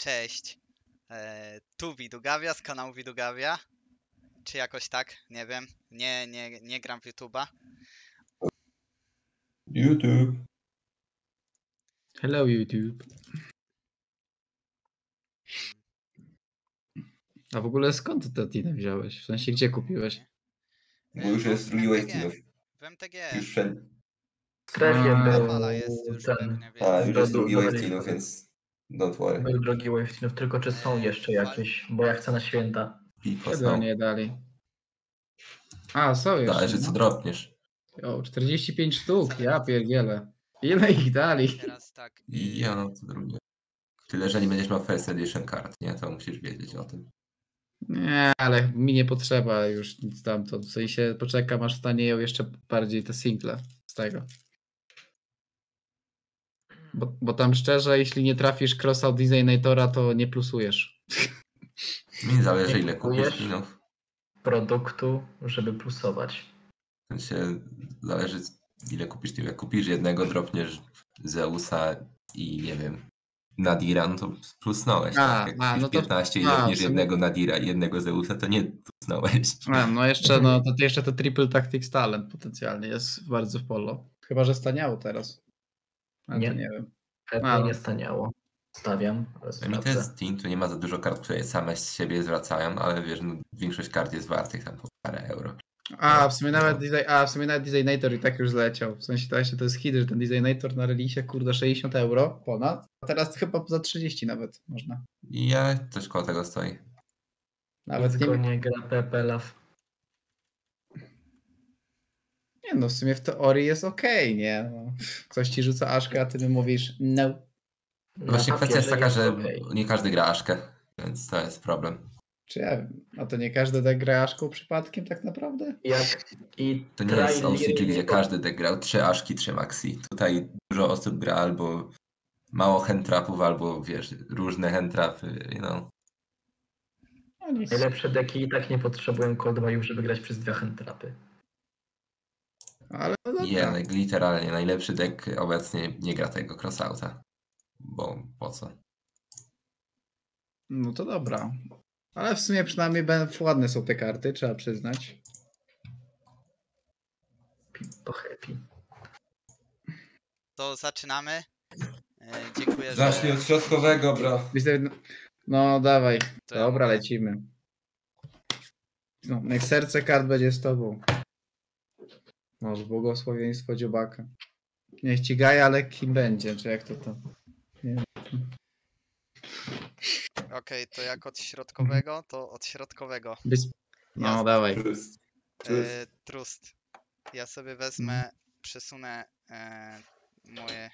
Cześć. Tu Widugawia z kanału Widugawia. Czy jakoś tak? Nie wiem. Nie gram w YouTube'a. YouTube. Hello YouTube. A w ogóle skąd te Tiny wziąłeś? W sensie gdzie kupiłeś? Bo już jest drugi Wave Teamów. W MTG. Już wszędzie. W strefie A, Druga był fala jest już ten, pewnie, A, więc... już jest drugi Wave dodaliśmy. Teamów, więc don't worry. był drogi Wavetinów, tylko czy są jeszcze jakieś, bo ja chcę na święta. Pipo Kiedy są. oni je dali? A, są jeszcze. Zależy co no. dropniesz. O, 45 sztuk, ja pierdzielę. Ile ich dali? Teraz tak. I ja no to drugie. Tyle, że nie będziesz miał First Edition kart, nie? To musisz wiedzieć o tym. Nie, ale mi nie potrzeba już nic tamtąd. W sensie poczekam aż stanieją jeszcze bardziej te single z tego. Bo tam szczerze, jeśli nie trafisz Crossout Designatora, to nie plusujesz. Mi zależy Nie ile kupisz kupujesz? pinów. Produktu, żeby plusować. W sensie zależy ile kupisz team. Jak kupisz jednego, dropniesz Zeusa i nie wiem, Nadira, no to plusnąłeś. Tak? Jak kupisz no to 15 i w dropniesz sumie- jednego Nadira i jednego Zeusa, to nie plusnąłeś. No jeszcze to Triple Tactics Talent potencjalnie jest bardzo w polo. Chyba, że staniało teraz. Ale Nie. to nie wiem. Pewnie A, no. nie staniało. Stawiam, ale Mi to sprawdzę. jest team, tu nie ma za dużo kart, które same z siebie zwracają, ale wiesz, no, większość kart jest wartych tam po parę euro. W sumie nawet Designator i tak już zleciał. W sensie to jest hit, że ten Designator na releasie kurde 60 euro ponad. A teraz chyba za 30 nawet można. I ja coś koło tego stoi. Nawet Tylko nie. nie gra PPLAW. Nie no, w sumie w teorii jest okej, nie? No, ktoś ci rzuca aszkę, a ty mi mówisz no. No właśnie kwestia jest taka, że okej. nie każdy gra Aszkę, więc to jest problem. Czy ja wiem? A to nie każdy deck gra aszką przypadkiem tak naprawdę? To nie jest Try OCG, gdzie Lyric- każdy deck grał 3 Aszki, 3 Maxi. Tutaj dużo osób gra albo mało handtrapów, albo wiesz, różne handtrapy, you know. No nic. Najlepsze deki i tak nie potrzebują cold buyów, żeby grać przez 2 handtrapy. Ale no dobra. Ja literalnie najlepszy deck obecnie nie gra tego crossouta. Bo po co? No to dobra. Ale w sumie przynajmniej ładne są te karty, trzeba przyznać. To happy. To zaczynamy. Dziękuję, że... Zacznij od środkowego, bro. No dawaj. To ja Dobra, mogę. lecimy. No, niech serce kart będzie z tobą. Może błogosławieństwo dziobaka. Niech ci gaja lekkim będzie, czy jak to? Nie wiem. Okej, to jak od środkowego, to od środkowego. No Jasne. dawaj. Trust. Ja sobie wezmę, przesunę moje...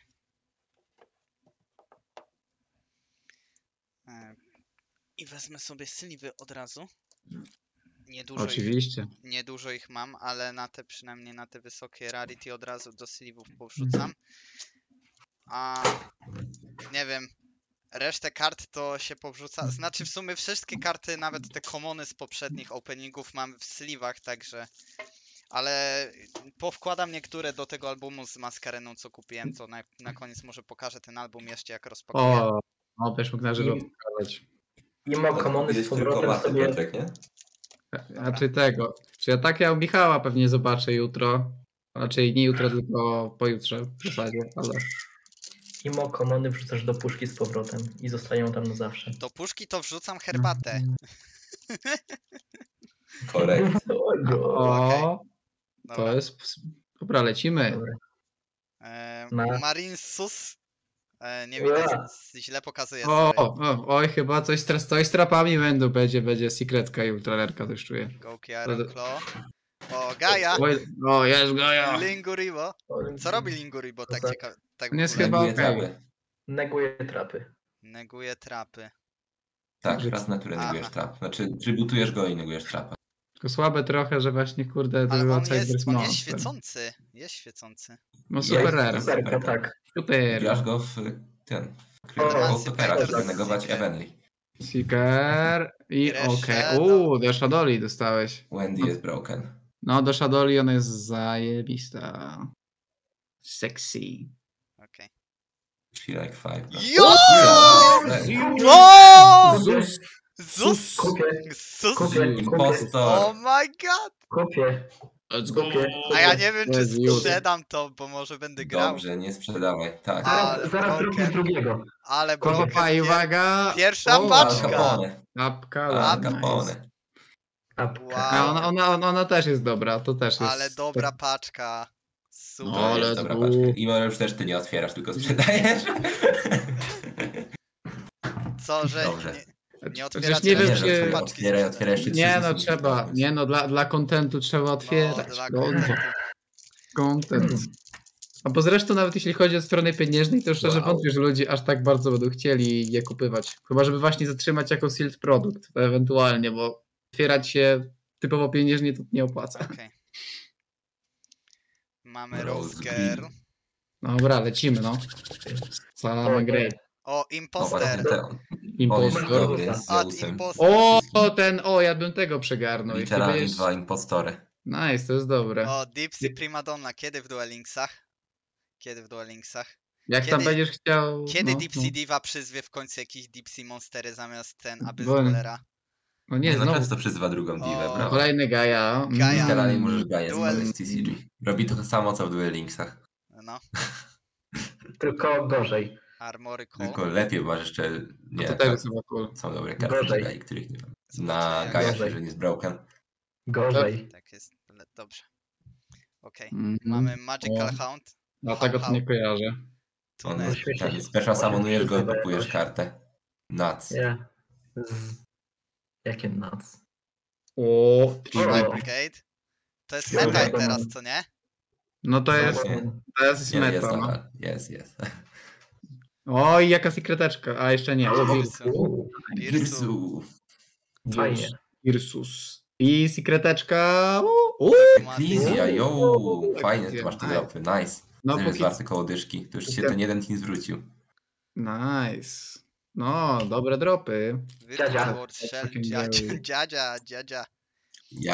I wezmę sobie sliwy od razu. Oczywiście. Niedużo ich mam, ale przynajmniej na te wysokie rarity od razu do slivów powrzucam. A nie wiem, resztę kart to się powrzuca. Znaczy w sumie wszystkie karty, nawet te commony z poprzednich openingów mam w sleeve'ach, także... Ale powkładam niektóre do tego albumu z Maskareną, co kupiłem, to na koniec może pokażę ten album jeszcze jak rozpakuję. Też mógł na żywo pokazać. Mimo komony z powrotem sobie... nie? Znaczy tego. Czy ja Michała pewnie zobaczę jutro. Raczej nie jutro, tylko pojutrze w zasadzie, ale... Mimo komony wrzucasz do puszki z powrotem i zostają tam na zawsze. Do puszki to wrzucam herbatę. Korekt. O, Dobra. to jest... Dobra, lecimy. Dobra. Marinsus. Nie widać, źle pokazuje. Oj, chyba coś z trapami będzie sekretka i ultralerka też czuję. Gołki Iron Claw. O, Gaia! O, jest Gaia! Linguribo. Co robi Linguribo tak Kozak. ciekawe? Tak w Nie jest ogóle? chyba Neguje okej. trapy. Neguje trapy. Neguje trapy. Tak, raz na turę negujesz trap. Znaczy, trybutujesz go i negujesz trapa. Tylko słabe trochę, że właśnie kurde to Ale była on Cyber jest Monster. świecący. Jest świecący. No super rare. Serka, tak. Super. Grasz go w ten... Emancipator żeby negować Seeker. Evenly. Seeker i I okej. Shadow. Do Shadoli dostałeś. Wendy jest broken. No do Shadoli ona jest zajebista. Sexy. Okej. She like 5. No. Jo! Yeah, O! Zus. Zus! Kupię, Sus! kupię, Impostor. Oh my god! kupię. Let's go. Kupię. A ja nie wiem, czy Jezu, już. sprzedam to, bo może będę grał. Dobrze, nie sprzedawaj. Tak. Ale Zaraz broker. robię drugiego. Ale Papa, broker. i uwaga. Pierwsza O, Al paczka. Capone. Apka, Al nice. Capone. Apka. A Wow, ona też jest dobra, to też jest. ale dobra paczka. Super. No, To ale jest dobra tu- paczka. I może już też ty nie otwierasz, tylko sprzedajesz. Co, że Dobrze. nie Chociaż otwieracie nie wiem, reszty czy- paczki Otwieraj, sprzedać. otwieraj jeszcze Nie trzy no, zyski. trzeba. Nie no, dla kontentu trzeba otwierać. No, dla No, kontentu. content. A bo zresztą nawet jeśli chodzi o stronę pieniężnej, to szczerze Wow. wątpię, że ludzie aż tak bardzo będą chcieli je kupywać. Chyba żeby właśnie zatrzymać jako sealed produkt, to ewentualnie, bo otwierać się typowo pieniężnie to nie opłaca. Okej. Mamy Rose Rose Girl. Green. Dobra, lecimy no. Same gry. O, O, właśnie Imposter. ten. O, Impostor. jest dobry, z Od Zeusem. Imposter. O, ja bym tego przegarnął. Jeśli Literalnie będziesz... 2 impostory. Nice, to jest dobre. O, Dipsy Primadonna. Kiedy w Duel Linksach? Kiedy w Duel Linksach? Jak tam kiedy- będziesz chciał... Kiedy no, Dipsy Diva przyzwie w końcu jakieś Dipsy Monstery zamiast ten, aby z Bo- Duelera? No nie, No znowu. często przyzywa drugą divę, O, brawo. Kolejny Gaja. Gaja. Literalnie możesz Gaję Duel- znaleźć z TCG. Robi to samo co w Duel Linksach. No, Tylko gorzej. Armory Call. Tylko lepiej, bo masz jeszcze... No Nie, to też chyba cool. są dobre karty Gorzej. na Gai, których nie mam. Zobaczymy, Na jak Gajach, gorzej. jeżeli jest broken. Gorzej. Tak jest, dobrze. Okej. Mhm. Mamy Magical O. Hound. No tego to nie kojarzę. On Tuner. jest Śmiesznie ten się- special summonujesz go, Przyzywa kupujesz jakoś. kartę. Nuts. Nie. Jakie nuts. O, O. Brigade. To jest Dobra, meta dobra. teraz, co nie? no to jest, Właśnie. to jest Nie, jest meta. No. nadal. Jest. Oj, jaka sekreteczka. A jeszcze nie. O, Virsu. Virsu. Girsu. Fajnie. Virsus. I sekreteczka. Eklizja, yo! Fajnie, tu masz te Nice. dropy, nice. No, No, jest póki- warte koło dyszki. To już ci się ten jeden team zwrócił. Nice. No, dobre dropy. Virtual Dziadzia. World Shell. Fucking Dziadzia. Ja.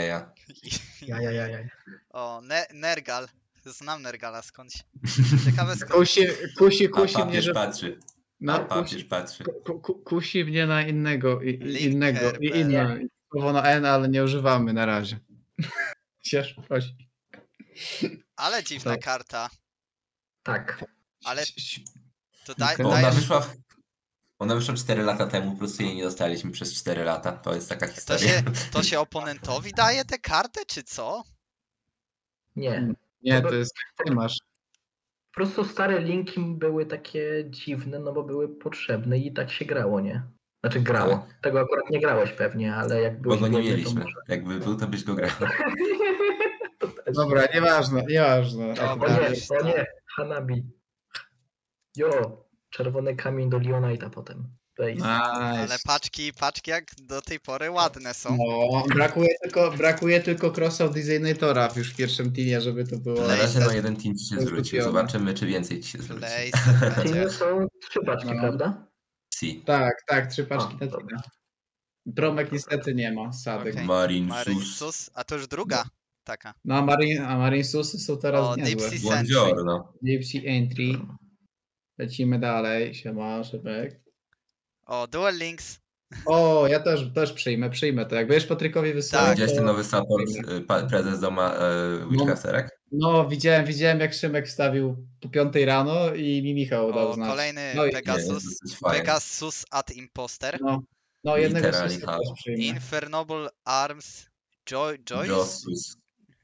Ja. O, Nergal. Znam Nergala skądś. Ciekawe skąd. Kusi A mnie, papież że... patrzy. A No, papież patrzy. kusi mnie na innego. Linker, Inne. Słowo na N, ale nie używamy na razie. Cieszę, prosi. Ale dziwna Tak. karta. Tak. Ale to Okej. Bo dajesz... ona wyszła 4 lata temu, po prostu jej nie dostaliśmy przez 4 lata. To jest taka historia. To się oponentowi daje tę kartę, czy co? Nie. Nie, to jest jak ty masz. Po prostu stare linki były takie dziwne, no bo były potrzebne i tak się grało, nie? Znaczy grało. Tego akurat nie grałeś pewnie, ale jak Bo byłeś go nie głodny, to mieliśmy. może. Jakby był, to byś go grał. To też. Dobra, nieważne. Dobra. O nie, Hanabi. Jo, czerwony kamień do Leonite'a potem. Face. Ale Nice. paczki jak do tej pory ładne są. No, brakuje tylko cross-out designatora już w pierwszym teamie, żeby to było. Na razie Place. jeden team ci się zwrócił. Kupione. Zobaczymy, czy więcej ci się zwróci. Place będzie. Teamy są 3 paczki, No. prawda? Si. Tak, 3 paczki A, na dobra. teamie. Promek niestety nie ma, sadek. Okej. Marin Marin Sus. Sus, a to już druga taka. No a Marine Susy są teraz O, niezłe. Dipsy Buongiorno. Gypsy Entry. Lecimy dalej. Siema, Szybek. O, Duel Links. O, ja też przyjmę to. Jak będziesz Patrykowi wysyłać, Tak. Widziałeś ten to... nowy support, prezes doma Witchcasterek? No, widziałem jak Szymek wstawił po 5 rano i mi Michał dał O, znać. kolejny No i- Pegasus. dosyć fajny. Pegasus ad Imposter. No jednego Literally Susy halo. też przyjmę. Infernable Arms. Joyce? Josus.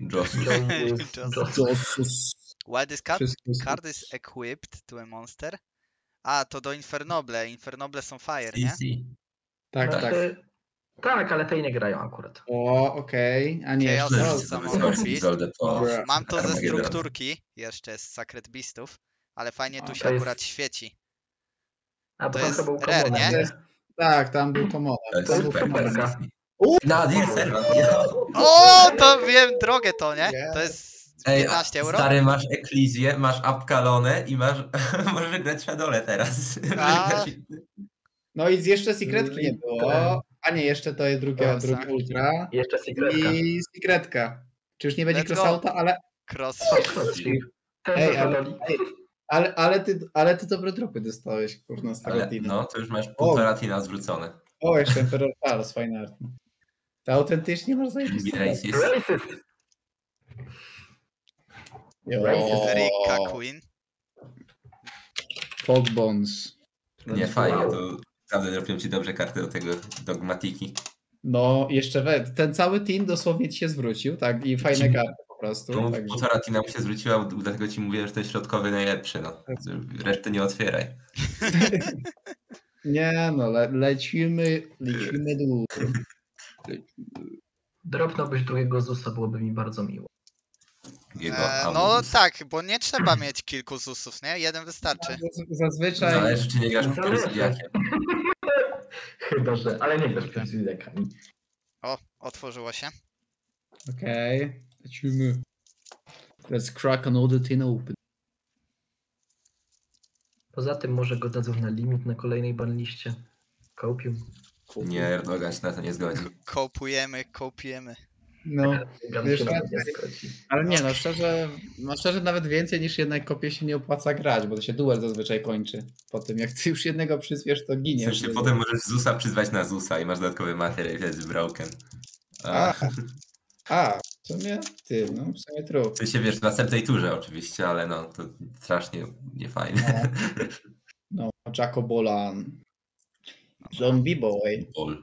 Josus. Why this card? Wszystko Card is equipped to a monster. A, to do Infernoble. Infernoble są fire, nie? Easy. Tak. Tak, ale tej nie grają akurat. O, okej. A nie, Chaos jeszcze Beast. raz. Samo Wysokość Beast. Isolde to O, Dobra. mam to ze Armageddon. strukturki jeszcze z Sacred Beastów, ale fajnie tu A, się to jest- akurat świeci. A bo To tam jest to był rare, common, nie? Tak, tam był Komona. To jest Tam był super. Komona. Na Dilser. O, to wiem drogę to, nie? Nie. To jest Ej, 15 euro. stary, masz Eklizję, masz Apkalonę i masz... możesz grać Shadow'le teraz. A. No i jeszcze Secretki nie było. A nie, jeszcze to jest drugie ultra. Jeszcze Secretka. I Secretka. Czy już nie będzie Let's go. crossouta, ale... Cross. Ten Ej, co ale... dodali. Ale ty dobre dropy dostałeś, kurna, z tego Ale Tina. no, to już masz 1,5 Tina zwrócone. O, jeszcze Emperor Charles, fajny art. To autentycznie masz zajebiste. Racist. Racist! Rika Queen. Fogbones. Nie, fajnie, to naprawdę robią ci dobrze karty do tego dogmatiki. No, jeszcze ten cały team dosłownie ci się zwrócił, tak? I fajne karty po prostu. To Także... 1,5 Tina mu się zwróciła, dlatego ci mówię, że ten środkowy najlepszy. No. Reszty nie otwieraj. Nie no, lecimy dół. Dropnąłbyś drugiego Zusa, byłoby mi bardzo miło. Jego No Amumus. tak, bo nie trzeba mieć kilku ZUS-ów, nie? Jeden wystarczy. Zazwyczaj... Zależy, czy nie grasz w Zależy. Zodiakiem. Chyba, że... Ale nie grasz przed Zodiakami. O, otworzyło się. Okej, lecimy. Let's crack another tin open. Poza tym może go dadzą na limit na kolejnej banliście. Kopium. Nie, Erdogan się na to nie zgodzi. Kopiemy. No, wiesz, Się racja. nie zgodzi. ale nie, szczerze nawet więcej niż jednej kopie się nie opłaca grać, bo to się duel zazwyczaj kończy. Po tym jak ty już jednego przyzwiesz, to W giniesz. sensie, potem możesz Zusa przyzwać na Zusa i masz dodatkowy materiał i jest broken. W sumie ty, no w sumie true. W sensie, wiesz, w następnej turze oczywiście, ale no, to strasznie niefajne. No, Jaco Bolan. Zombie Boy. Bol.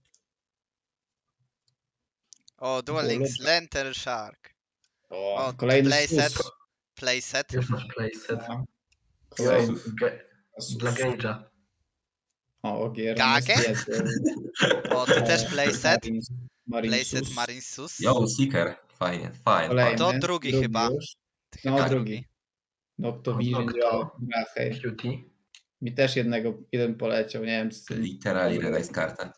O, Duel Links, Lantern Shark. O, kolejny playset. sus. Playset. Już masz playset. No, kolejny Ge- Dla Gage'a. O, gier. Gage? O, ty też playset. Playset Marine Sus. Yo, Seeker. Fajnie, fajnie. Kolejny. To drugi chyba. Już. Chyba No, drugi. Noctovision, Grachej. Cutie. Mi też jeden poleciał, nie wiem co. Literally release kartę.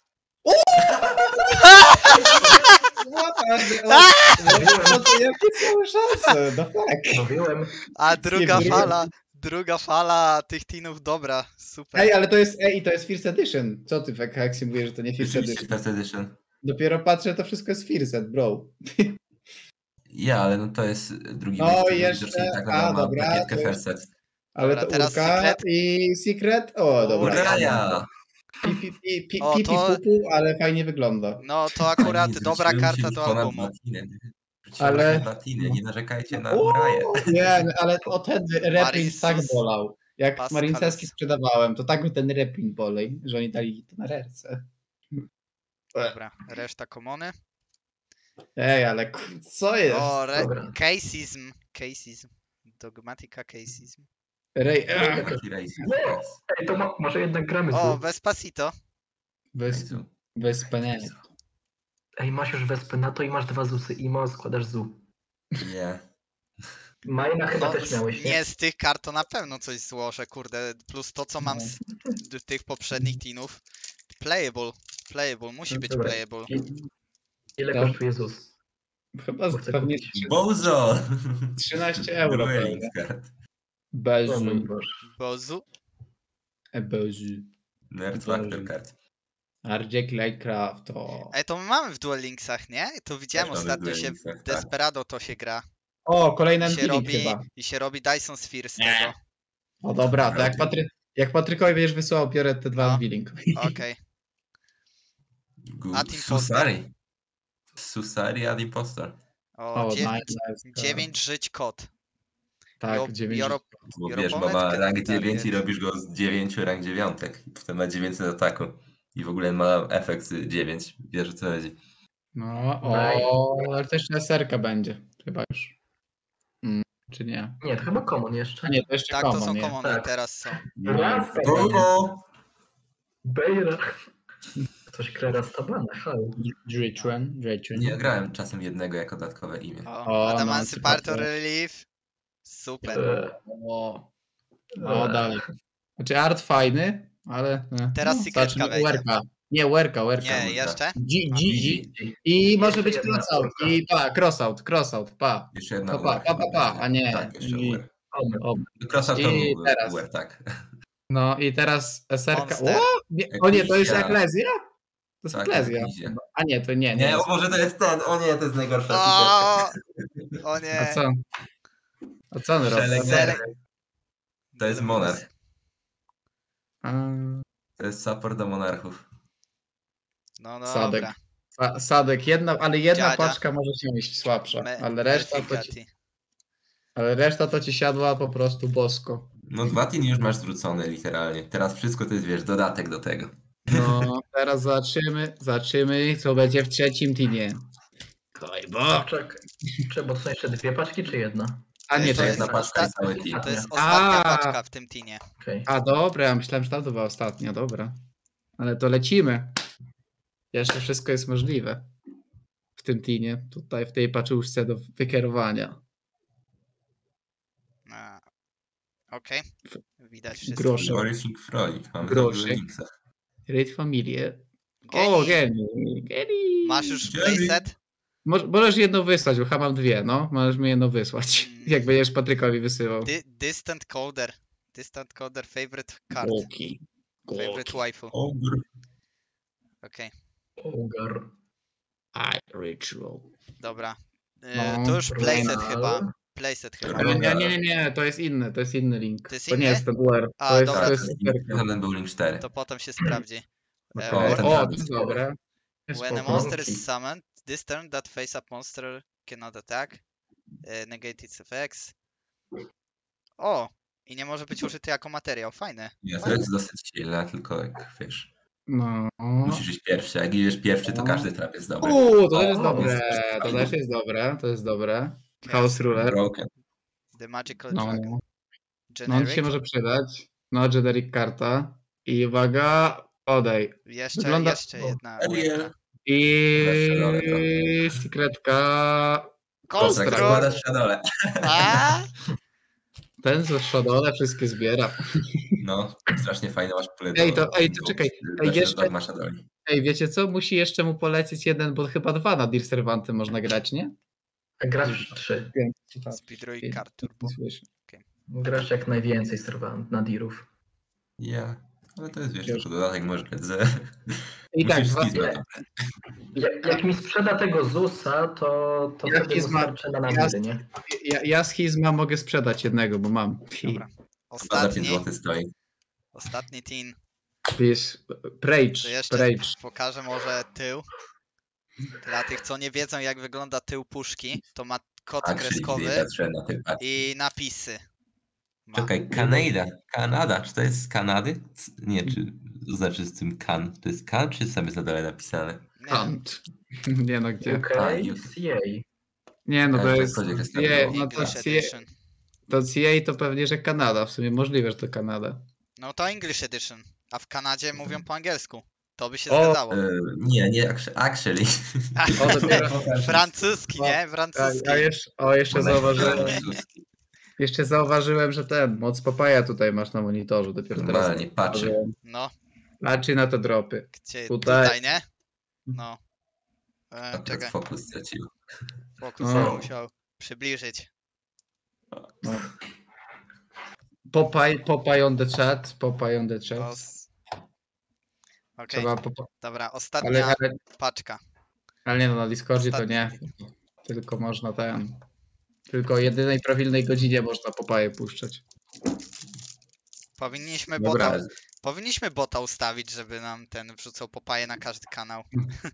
No to jakie są szanse? No tak. Mówiłem. A Stwierdziłem. druga fala tych teenów, dobra, super. Ej, ale to jest First Edition. Co ty, Fekhaxi, mówisz, że to nie First Oczywiście Edition? First Edition. Dopiero patrzę, to wszystko jest First, bro. Ja, ale no to jest drugi No wyścig, i jeszcze- widocznie tak a, mam dobra, pakietkę to First Set. Ale Dobra, to teraz Urka Secret. i Secret. O, dobra. Uraja! O, Pipi to- pupu, ale fajnie wygląda. No to akurat Fajnie, dobra zwróciłem się karta już do ponad albumu. platynę. Ale- Ale... Platynę, nie narzekajcie na O, Uraję. nie, ale o ten reprint tak Marinsus, bolał. Jak Pascalus. Marinceski sprzedawałem, to tak ten reprint bolej, że oni dali to na rerce. Dobra, reszta komony. Ej, ale co jest? O, Dobra. Caseism. Dogmatica Caseism. Rej, Taki racing, Nie. yes. Ej, to może jednak gramy O, z Vespacito. bez PNL. Ej, masz już wespę na to i masz 2 ZUSy i składasz ZU. Nie. Majna chyba No, też miałeś, nie? nie, z tych kart to na pewno coś złożę, kurde. Plus to, co mam z tych poprzednich teenów. Playable, musi być Dobra. playable. Ile Dobra. kosztuje ZUS? Chyba Chcę pewnie kupić. Bozo! 13 euro. Dueling pewnie. card. Bez. O mój Boże. Bozu. Bez. Nerd Factor card. Ardziek Lightcraft. O. Ej, to my mamy w Duel Linksach, nie? To widziałem Też mamy w ostatnio Duel się Linksach, w tak. Desperado to się gra. O, kolejny I się Unpeeling robi, chyba. i się robi Dyson Sphere z tego. O dobra, to jak Patrykowi będziesz wysyłał, biorę te dwa No. Unpeeling. Okej. Ad Impostor. Susari. Susari ad Impostor. O, O, 9 żyć kod. Tak, 9. Bo Your wiesz, bo opponent ma can rank target. 9 i robisz go z 9 rank 9. I potem ma 900 ataku. I w ogóle ma efekt 9. Wiesz o co chodzi. No, Daj. ale też SR-ka będzie. Chyba już. Czy nie? Nie, to chyba common jeszcze. A nie, to jeszcze Tak, to common, są nie? komony, Tak. teraz są. Raz, Go! Bejra. Ktoś gra Rastabana, halo. Dritren. Nie grałem czasem jednego jako dodatkowe imię. O, no, Emancipator super. Relief. Super. O, dalej. Znaczy art fajny, ale... Teraz Secretka zacznę wejdzie. Werka. Nie, Werka. Nie, jeszcze? G. Widzi. I może Jeszcze być jedna crossout. Werka. I crossout, pa. Jeszcze jedna Pa, a nie. Tak, jeszcze I- UR. O, Crossout to I był teraz. UR, tak. No i teraz SR-ka. Monster. O nie, to jest Eklezja. Eklezja? To jest Tak, Eklezja. Eklezja. A nie, to nie. Nie, jest. o Boże, to jest ten. O nie, to jest najgorsza O, o A nie. co? A co on robi? Szelek. Serek. To jest monarch. A, To jest support do monarchów. No Sadek. dobra. Sadek, ale jedna Dziadzia. paczka może się iść słabsza, Melfigati. ale reszta to ci siadła po prostu bosko. No 2 tiny już masz zwrócone literalnie. Teraz wszystko to jest, wiesz, dodatek do tego. No, teraz zobaczymy, co będzie w trzecim teamie. Kojbo! Czekaj, bo to są jeszcze 2 paczki, czy jedna? A nie, To to jest jest... Jedna paczka i cały team. To jest ostatnia A. paczka w tym teamie. Okej. A dobra, ja myślałem, że to była ostatnia, dobra. Ale to lecimy. Jeszcze wszystko jest możliwe. W tym teamie, tutaj w tej paczuszce do wykierowania. Okej. Widać wszystko. Grosze. Nourishing Frolic. Mamy Groszy. dobrego Linksa. Raid Familię. Geni. O, Geni. Masz już Geni. playset? Możesz jedno wysłać, bo chyba mam 2, no. Możesz mi jedno wysłać. Jak będziesz Patrykowi wysyłał. Distant Coder. Distant Coder favorite card. Goki. Favorite waifu. Ogre. Okej, Ogar. I ritual. dobra. No, To już playset Ronald. chyba. Playset chyba. Ale Nie, to jest inny link. To jest To nie inny? jest ten UR. A, To jest, dobra. to jest Ten był Link 4. To potem się sprawdzi. Okej. ten O, tam to jest jest dobre. When a Spoko. monster is summoned, this turn that face-up monster cannot attack. Negate its effects. O! I nie może być użyty jako materiał. Fajne. Nie, to jest dosyć silne, tylko jak wiesz, No. musisz iść pierwszy. Jak idziesz pierwszy, to każdy trap jest dobry. To też jest O, dobre. jest To fajne. też jest dobre. To jest dobre. Chaos Ruler. Broken. The Magical No, Dragon. no. No on Generic. się może przydać. No, generic karta. I uwaga, podaj. Wygląda- Jeszcze jedna. Ariel. ujemna. I sekretka. Konstrukt! Zakładasz na dole. A? Ten ze Shadow'e wszystkie zbiera. No, strasznie fajne masz pole Ej, to czekaj. jeszcze- Masz na dole. Ej, wiecie co? Musi jeszcze mu polecieć jeden, bo chyba 2 na Dear Servanty można grać, nie? A grasz w 3. Speedrun Card Turbo. Słyszę. Grasz jak najwięcej serwant na dirów. Ja. Ale to jest, wiesz, Już. tylko dodatek może być ze... I tak, Musisz dwa, schizmę. Jak mi sprzeda tego ZUS-a, to Jaki wtedy mu zma- starczy na ja- namiry, nie? ja z Schizma mogę sprzedać jednego, bo mam. Dobra. Chyba za 5 Ostatni. zł stoi. Ostatni teen. Please, Prage, To jeszcze Prage. pokażę może tył. Dla tych, co nie wiedzą, jak wygląda tył puszki, to ma kod Tak, czyli kreskowy widać, że na tym i napisy. Ma. Czekaj, Kanada, czy to jest z Kanady? Nie, czy to znaczy z tym kan? To jest kan, czy sobie za dole napisane? Nie, Kant. Nie no, gdzie? UK, A, CA. Nie no, to Tak, jest... codziennie jest Nie, tak no to English CA, Edition. to CA to pewnie, że Kanada. W sumie możliwe, że to Kanada. No to English Edition. A w Kanadzie mówią po angielsku. To by się O, zgadzało. Nie, actually. O, dopiero... Francuski, nie? Tak, Francuski. jeszcze zauważyłem, że moc Papaja tutaj masz na monitorze. Dopiero teraz. Normalnie, patrzę. No, Patrzy na te dropy. gdzie Tutaj. tutaj, nie? No. A Czekaj, teraz fokus stracił. fokus No. się musiał przybliżyć. No. Popeye on the chat. Popeye on the chat. Okej, Trzeba dobra, ale, ostatnia ale, paczka. ale nie no, na Discordzie to Ostatni. nie. Tylko można Tylko o jedynej prawilnej godzinie można Popeye puszczać. Powinniśmy bota ustawić, żeby nam ten wrzucał popaje na każdy kanał.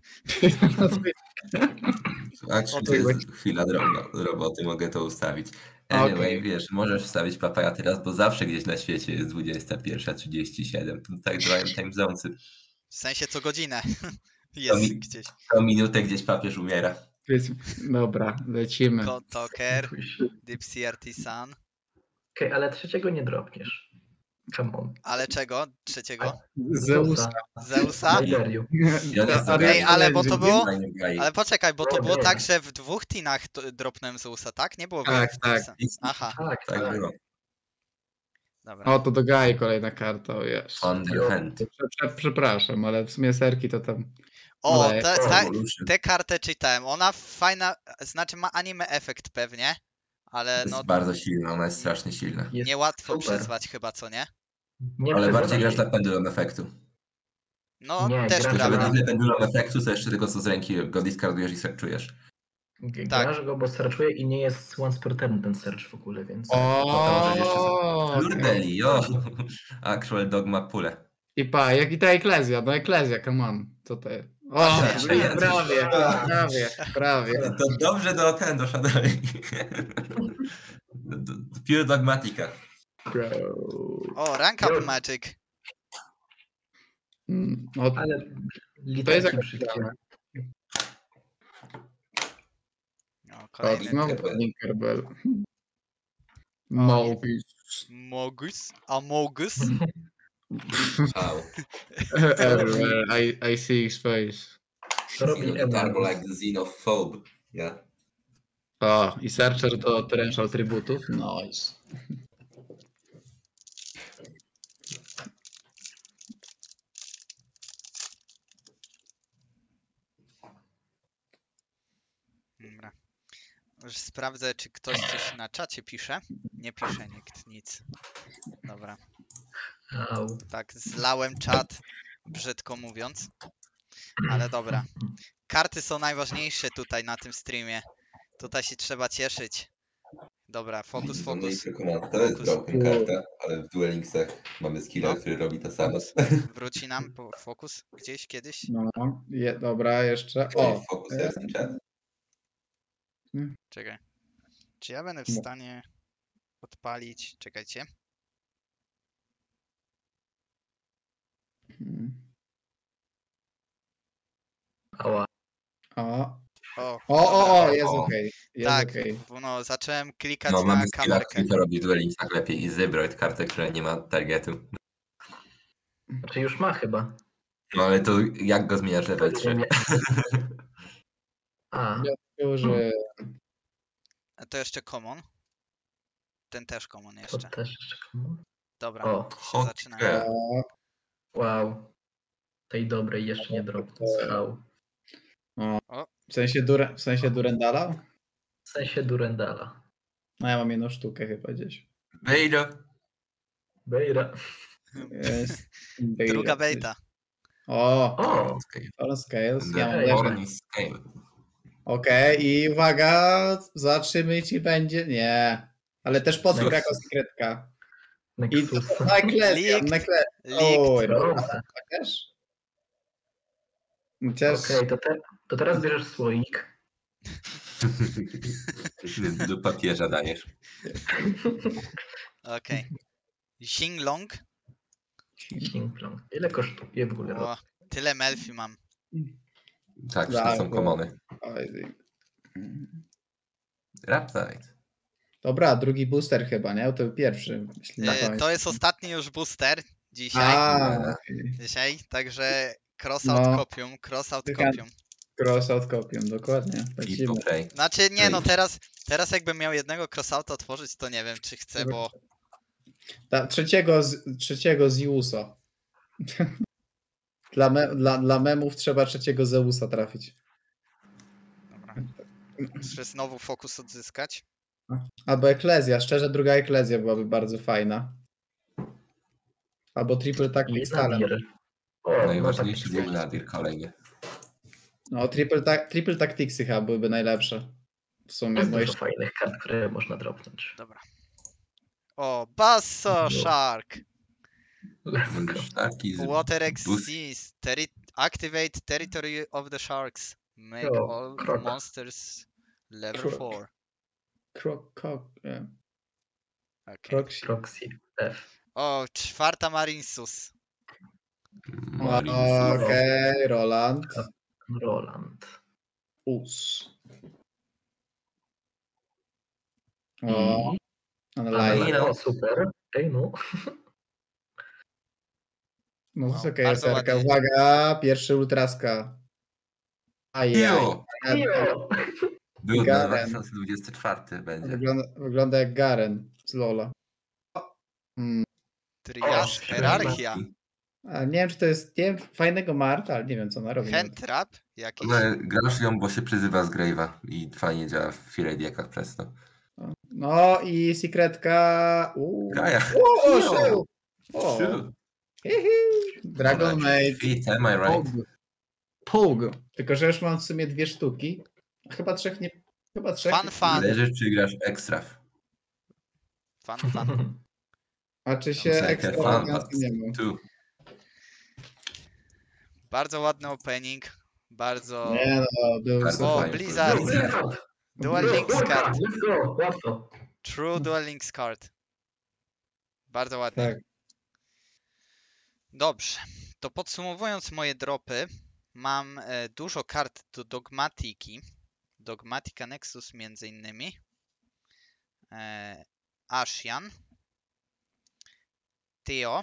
Actually, to jest chwila roboty, mogę to ustawić. Okej. Anyway, wiesz, możesz wstawić Papaja teraz, bo zawsze gdzieś na świecie jest 21:37. To tak działają time zonesy. W sensie co godzinę. To Jest mi- gdzieś. Co minutę gdzieś papież umiera. Dobra, lecimy. Toker, Dipsy Artisan. Okej, ale trzeciego nie dropniesz. Come on. Ale czego? Trzeciego? Zeusa. Zeusa? Liberium. Ja nie znam. Ej, ale bo to było... Fajnie gai. Ale poczekaj, bo to Nie, było nie. tak, że w 2 tinach dropnąłem Zeusa, tak? Nie było Tak, w tak. Dipsa. Aha, Tak, Tak tak. było. dobra. O, to do Gai kolejna karta, o jest. Underhand. Przepraszam, ale w sumie serki to tam... O, ale- Evolution. tę kartę czytałem. Ona fajna, znaczy ma anime efekt pewnie, ale Jest no bardzo silna, ona jest strasznie silna. Jest niełatwo super. przyzwać chyba, co nie? Nie Ale bardziej przekonaj grasz się. dla pendulum efektu. No, Nie, też gra- Żeby prawda. na pendulum efektu, to jeszcze tylko co z ręki go discardujesz i searchujesz. Grasz go, bo searchuje i nie jest once per turn ten search w ogóle, więc... może jeszcze O, Lurdeli, jo! Actual Dogma pulę. I jak i ta Eklezja, no Eklezja, come on. Co to jest? O, Jeszcze jeden. prawie. To dobrze doszedłeś. Pure Dogmatica. O, rank up Magic. No, Ale to jest literki jakaś brzydkie. sprawa. O, Tak, kolejny znowu Tinkerbell. Tinkerbell. Mogus. Mogus. Amogus. Wow. Everywhere I see his face. To robi Turbo Emerald. like the Xenophobe. Yeah. O, i Searcher do torrential tributów. Nice. Dobra. Już sprawdzę, czy ktoś coś na czacie pisze. Nie pisze nikt nic. Dobra. Au. Tak, zlałem czat, brzydko mówiąc. Ale dobra. Karty są najważniejsze tutaj na tym streamie. Tutaj się trzeba cieszyć. Dobra, fokus. To jest Fokus. broken karta, ale w Duel Linksach mamy skilla, No. który robi to samo. Wróci nam fokus gdzieś kiedyś. No, dobra, jeszcze. O, Fokuserski czat. Czekaj. Czy ja będę w No. stanie odpalić? Czekajcie. Ała. O, jest O. okej. Jest Tak, okej. bo no zacząłem klikać No, na mamy skilla, kamerkę. który to robi w Duel Linksach lepiej i Zybroid, kartę, która nie ma targetu. Znaczy już ma chyba. No ale to jak go zmieniasz level 3? A, Duży. A to jeszcze common. Ten też common to jeszcze. też czekam. Dobra, O, zaczynamy. wow. Tej dobrej jeszcze nie dropnął. Schał. W sensie Durendala? W sensie Durendala. No ja mam jedną sztukę chyba gdzieś. Bejdo! Bejra. Jest Druga beta. O, O, All Scales. Ja mam The level. Horny Scale. Okej, i uwaga, zobaczymy czy będzie. Nie. Ale też potwór Next. jako sekretka. I Nexus. to na Eklezja. Leaked. Oj, Proszę. też? Chociaż Okej, to teraz bierzesz słoik. Do papieża dajesz. Okej. Xinglong. Xingplong. Ile kosztuje w ogóle? O, tyle Melfi mam. Tak, to są komony. Oj, Raptide. dobra, drugi booster chyba, nie? To był pierwszy. Jeśli na pamięć. To jest ostatni już booster dzisiaj. Dzisiaj. Także crossout No. kopium, crossout Tylko- kopium. Crossout kopią, dokładnie. I Lecimy. play. Znaczy nie no, teraz jakbym miał jednego crossouta otworzyć, to nie wiem czy chcę, bo Trzeciego Zeusa. Dla memów trzeba trzeciego Zeusa trafić. dobra. Muszę znowu fokus odzyskać. Albo Eklezja, szczerze druga Eklezja byłaby bardzo fajna. Albo Triple Tactic Stalem. Nadir. O, Najważniejszy no był tak. Nadir kolejny. No, Triple Tacticsy chyba byłyby najlepsze. W sumie, Jest bo dużo jeszcze fajnych kart, które można dropnąć. Dobra. O, Basso No. Shark. Let's go. Taki z... Water boost. Exceeds. Activate Territory of the Sharks. Make O, all krok. monsters level Krok. 4. Okay. Proxy. Proxy F. O, czwarta Marinsus. Marinus. Okej, Roland. Roland. Us. O, I... Analyze. O, super. Ej, no. No to jest Wow, okej, bardzo SRK. ładnie. Uwaga, pierwszy ultraska. Ajaj. Jo! Jo. Był na Garen. 2024 będzie. Wygląda jak Garen z Lola. Trias, O, hierarchia. A nie wiem, czy to jest fajnego Marta, ale nie wiem, co ona robi. Hand trap jakiś. Ale grasz ją, bo się przyzywa z Grave'a i fajnie działa w Firediekach przez to. No i sekretka. Gaja. O, Jo. szył. O, hihi. Dragon Maid. Feet, am I right? Pug. Tylko, że już mam w sumie 2 sztuki. Chyba 3 nie. Chyba 3. Fun. Zależy, czy grasz ekstra. Fun. A czy się It's like a ekstra fun, but nie ma? two. Bardzo ładny opening. Bardzo... Nie no, był Bardzo super. O, fajnie. Blizzard. Dual Links card. Let's go, łatwo. True Dual Links card. Bardzo ładnie. Tak. Dobrze. To podsumowując moje dropy, mam dużo kart do Dogmatiki. Dogmatica Nexus między innymi. Ashian. Theo.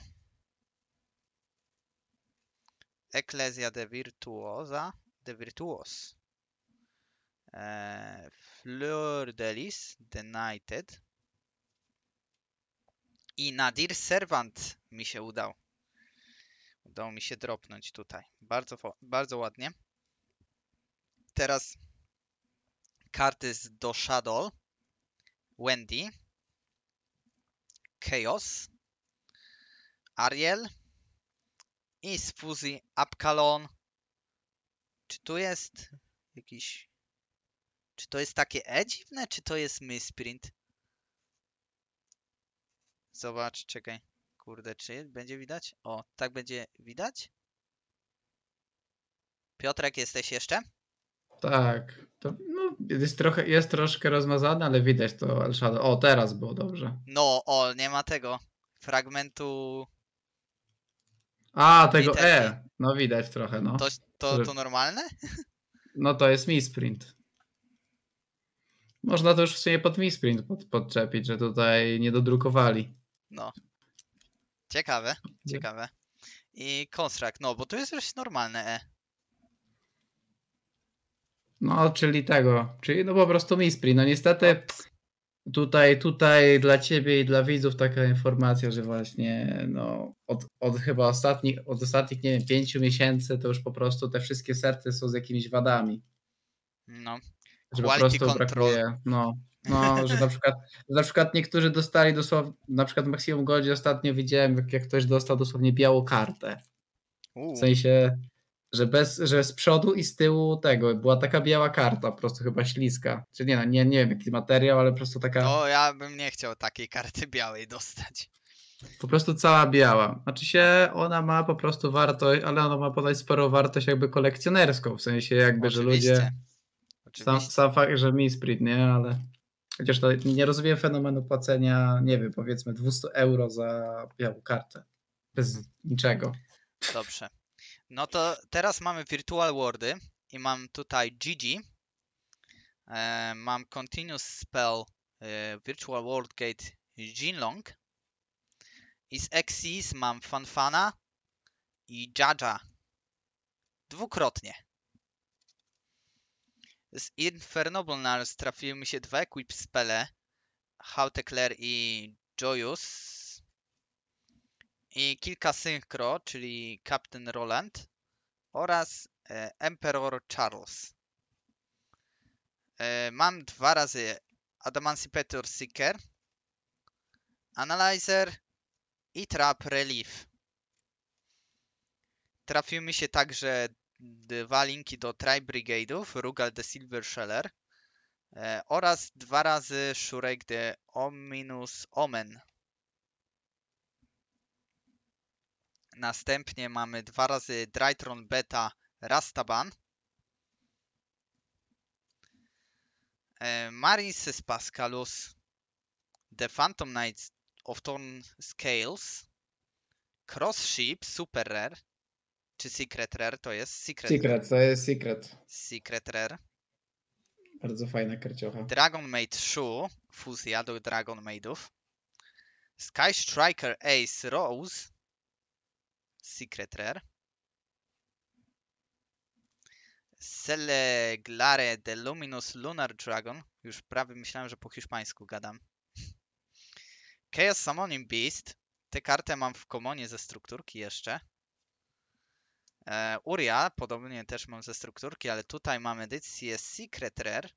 Ecclesia de Virtuosa. De Virtuos. Fleur de Lis. The Knighted. I Nadir Servant mi się udał. Udało mi się dropnąć tutaj. Bardzo ładnie. Teraz karty z do Shadow. Wendy. Chaos. Ariel. I z fuzji Abkalon. Czy tu jest jakiś... Czy to jest takie dziwne, czy to jest misprint? Zobacz, czekaj. Kurde, czy będzie widać? O, tak będzie widać? Piotrek, jesteś jeszcze? Tak. To, no, jest troszkę rozmazane, ale widać to El Shadow. O, teraz było dobrze. No, o, nie ma tego fragmentu. A, tego Literki. No widać trochę, no. To normalne? No to jest misprint. Można to już w sumie pod misprint podczepić, że tutaj nie dodrukowali. No. Ciekawe. I Construct, no, bo tu jest już normalne No, czyli no po prostu misprint. No niestety tutaj dla ciebie i dla widzów taka informacja, że właśnie no od chyba ostatnich, nie wiem, 5 miesięcy to już po prostu te wszystkie serce są z jakimiś wadami. No. Że po Quality prostu control. brakuje, że na przykład niektórzy dostali dosłownie, na przykład Maximum Goldzie ostatnio widziałem, jak ktoś dostał dosłownie białą kartę. W sensie, że z przodu i z tyłu tego była taka biała karta, po prostu chyba śliska. Czy nie wiem jaki materiał, ale po prostu taka No, ja bym nie chciał takiej karty białej dostać. po prostu cała biała. Znaczy się ona ma po prostu wartość, ale ona ma podać sporą wartość jakby kolekcjonerską, w sensie jakby, że ludzie sam fakt, że misprint, nie, ale chociaż to nie rozumiem fenomenu płacenia, nie wiem, powiedzmy 200 euro za białą kartę. Bez niczego. Dobrze. No to teraz mamy Virtual Wordy i mam tutaj GG. Mam Continuous Spell Virtual World Gate Jinlong. I z Exis mam Fanfana i Jaja. Dwukrotnie. Z Infernal Nars trafiły mi się 2 equip spele. Hauteclair i Joyous. I kilka synchro, czyli Captain Roland oraz Emperor Charles. Mam 2 razy Adamantipator Seeker, Analyzer i Trap Relief. Trafiły mi się także 2 linki do Tri-Brigade'ów, Rugal the Silver Sheller oraz 2 razy Shurek the Ominous Omen. Następnie mamy 2 razy Drytron Beta Rastaban. Maris Pascalus. The Phantom Knights of Thorn Scales. Cross Ship Super Rare. Czy Secret Rare to jest? Secret, to jest Secret. Secret Rare. Bardzo fajna karciocha. Dragon Maid Shoe. Fuzja do Dragon Maidów. Sky Striker Ace Rose. Secret Rare. Celeglare de Luminous Lunar Dragon. Już prawie myślałem, że po hiszpańsku gadam. Chaos Summoning Beast. Tę kartę mam w komonie ze strukturki jeszcze. Uria, podobnie też mam ze strukturki, ale tutaj mam edycję Secret Rare.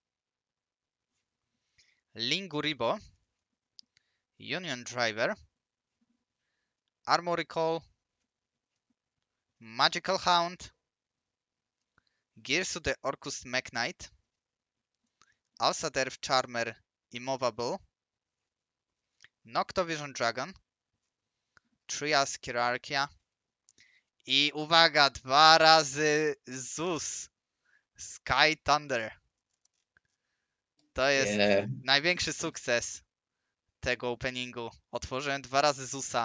Linguribo. Union Driver. Armory Call. Magical Hound. Gears of the Orcus Mech Knight. Alsa Derf Charmer Immovable, Noctovision Dragon, Trias Hierarchia i uwaga, 2 razy Zeus Sky Thunder. To jest największy sukces tego openingu. Otworzyłem 2 razy Zeusa.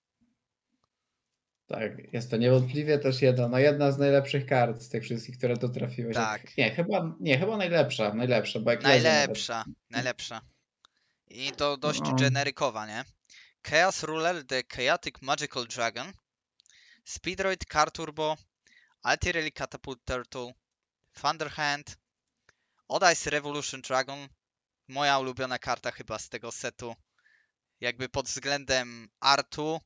Tak, jest to niewątpliwie też jedna z najlepszych kart z tych wszystkich, które tu trafiły. Tak. Chyba najlepsza, bo Eklezja Najlepsza. I to dość No. generykowa, nie? Chaos Ruler, The Chaotic Magical Dragon, Speedroid Car Turbo, Altirelli Catapult Turtle, Thunderhand, Odice Revolution Dragon, moja ulubiona karta chyba z tego setu. Jakby pod względem artu.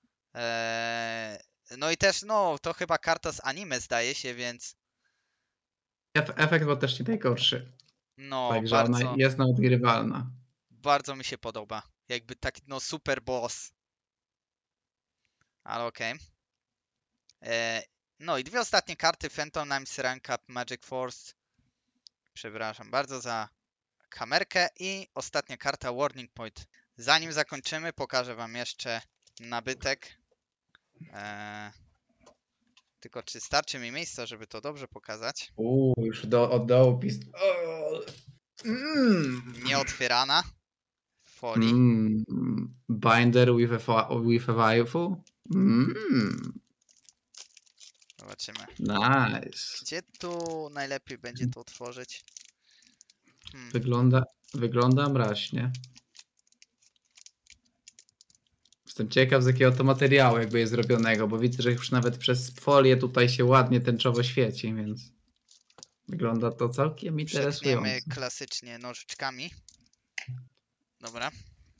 No i też, no, to chyba karta z anime zdaje się, więc... Efekt był też nie najgorszy. No, Także bardzo, ona jest nieodgrywalna. bardzo mi się podoba. Jakby taki, no, super boss. Ale okej. No i 2 ostatnie karty. Phantom Knights Rank Up Magic Force. Przepraszam bardzo za kamerkę. I ostatnia karta Warning Point. Zanim zakończymy, pokażę wam jeszcze nabytek. Tylko czy starczy mi miejsca, żeby to dobrze pokazać? Już od dołu Nieotwierana. Folii. Binder with a waifu. Zobaczymy. Nice. Gdzie tu najlepiej będzie to otworzyć? Wygląda mraźnie. Jestem ciekaw, z jakiego to materiału jakby jest zrobionego, bo widzę, że już nawet przez folię tutaj się ładnie tęczowo świeci, więc wygląda to całkiem interesująco. Przetniemy klasycznie nożyczkami. Dobra.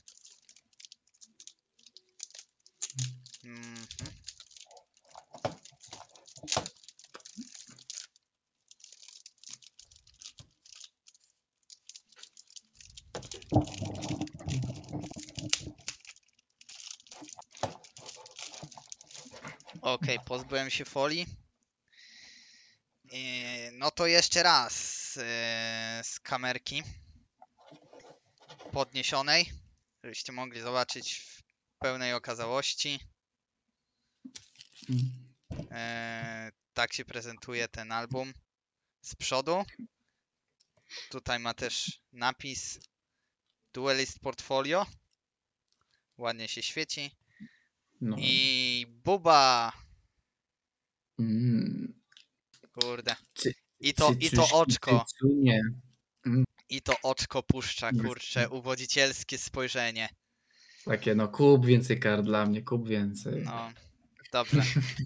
Okej, pozbyłem się folii. No to jeszcze raz z kamerki podniesionej, żebyście mogli zobaczyć w pełnej okazałości. Tak się prezentuje ten album z przodu. Tutaj ma też napis Duelist Portfolio. Ładnie się świeci. No. I buba. Kurde. I to oczko. I to oczko puszcza, kurczę, uwodzicielskie spojrzenie. Takie no, kup więcej kart dla mnie, kup więcej. No, dobrze.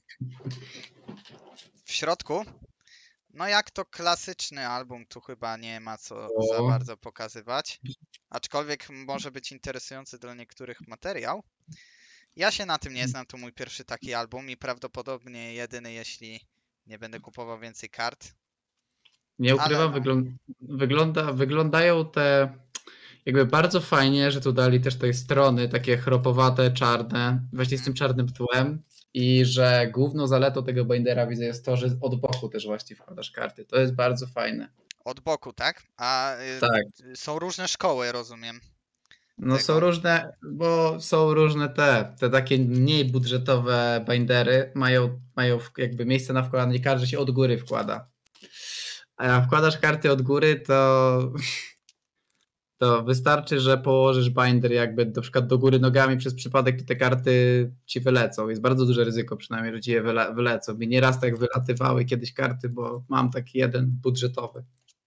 W środku, no jak to klasyczny album, tu chyba nie ma co za bardzo pokazywać. Aczkolwiek może być interesujący dla niektórych materiał. Ja się na tym nie znam, to mój pierwszy taki album i prawdopodobnie jedyny, jeśli nie będę kupował więcej kart. Nie ukrywam, wyglądają te jakby bardzo fajnie, że tu dali też tej strony takie chropowate, czarne, właśnie z tym czarnym tłem i że główną zaletą tego bindera widzę jest to, że od boku też właśnie wkładasz karty. To jest bardzo fajne. Od boku, tak? A tak. Są różne szkoły, rozumiem. No tego. Są różne te takie mniej budżetowe bindery mają jakby miejsce na wkładanie kart, że się od góry wkłada. A jak wkładasz karty od góry, to wystarczy, że położysz binder jakby na przykład do góry nogami, przez przypadek to te karty ci wylecą. Jest bardzo duże ryzyko przynajmniej, że ci je wylecą. Mi nieraz tak wylatywały kiedyś karty, bo mam taki jeden budżetowy.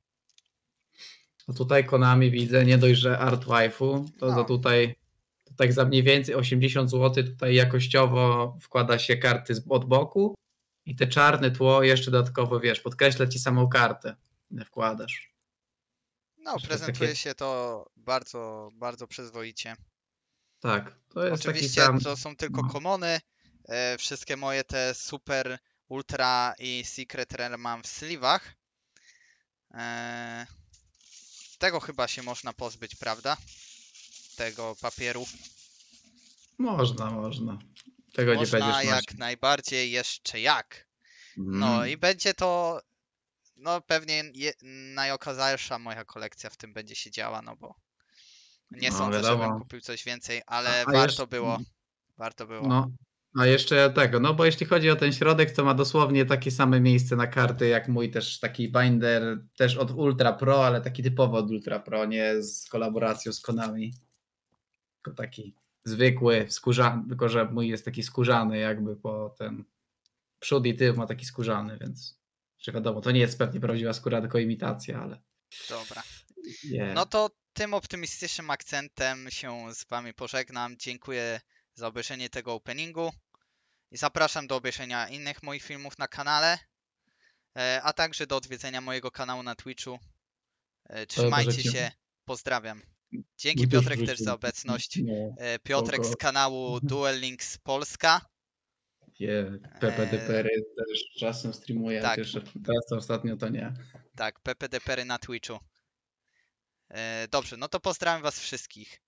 A tutaj Konami widzę, nie dość, że Art Waifu, to za tutaj tak za mniej więcej 80 zł tutaj jakościowo wkłada się karty od boku i te czarne tło jeszcze dodatkowo, wiesz, podkreśla ci samą kartę, nie wkładasz. No, prezentuje się to bardzo, bardzo przyzwoicie. Tak, to jest oczywiście taki sam... to są tylko komony. Wszystkie moje te super, ultra i secret rare mam w sleeve'ach. Tego chyba się można pozbyć, prawda? Tego papieru. Można. Tego nie będziesz jak najbardziej, jeszcze jak. No i będzie to no pewnie najokazalsza moja kolekcja w tym będzie się działa, no bo nie No, sądzę, wiadomo. żebym kupił coś więcej, ale A warto jeszcze- było. Warto było. No, a jeszcze tego, no bo jeśli chodzi o ten środek, to ma dosłownie takie same miejsce na karty jak mój też taki binder, też od Ultra Pro, ale taki typowo od Ultra Pro, nie z kolaboracją z Konami. Tylko taki zwykły, skórzany, tylko że mój jest taki skórzany jakby po ten przód i tył ma taki skórzany, więc że wiadomo, to nie jest pewnie prawdziwa skóra, tylko imitacja, ale Dobra. yeah. No to tym optymistycznym akcentem się z wami pożegnam. Dziękuję za obejrzenie tego openingu i zapraszam do obejrzenia innych moich filmów na kanale, a także do odwiedzenia mojego kanału na Twitchu. Trzymajcie możecie- się, pozdrawiam. Dzięki Już Piotrek też wrzucił. za obecność. No, Piotrek z spoko. kanału Duel Links Polska. PPDPR też czasem streamuje, tak. chociaż teraz to ostatnio to nie. Tak, PPDPry na Twitchu. Dobrze, no to pozdrawiam was wszystkich.